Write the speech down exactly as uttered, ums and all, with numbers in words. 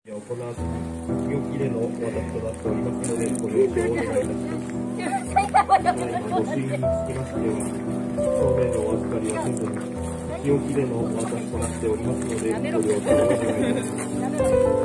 行う書き置きでのお渡しとなっておりますので、ご了承をお願いいたします。ご朱印につきましては、当面のお預かりはせずに、書き置きでのお渡しとなっておりますので、ご了承をお願いいたします。